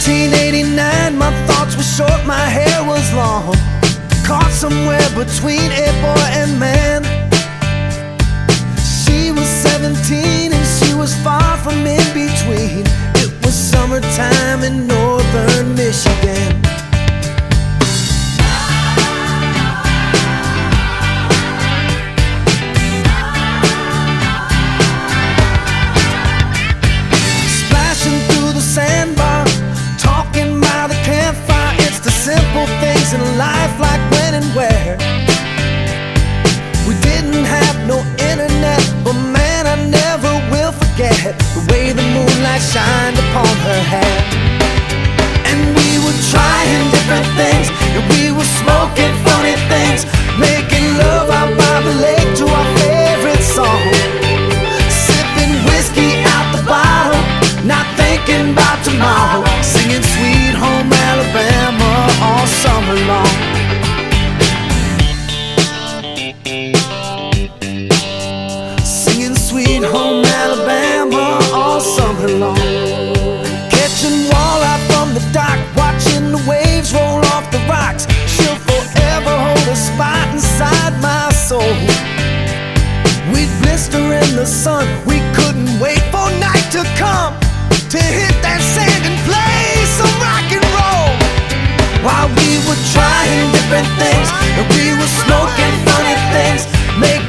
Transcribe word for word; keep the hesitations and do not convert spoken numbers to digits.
nineteen eighty-nine, my thoughts were short, my hair was long, caught somewhere between a boy and man. She was seventeen and she was far from in between. It was summertime in northern Michigan. Splashing through the sandbar, talking by the campfire. It's the simple things in life, like when and where. We didn't have no internet, but man, I never will forget the way the moonlight shined upon her hair. And we were trying different things, and we were smoking funny things, making love out by the lake to our favorite song, sipping whiskey out the bottle, not thinking about tomorrow, singing Sweet Home Alabama all summer long. Singing Sweet Home Alabama all summer long. Catching walleye from the dock, watching the waves roll off the rocks. She'll forever hold a spot inside my soul. We'd blister in the sun, we couldn't wait for night to come to hit that sand and play some rock and roll. While we were trying different things, and we were smoking funny things, making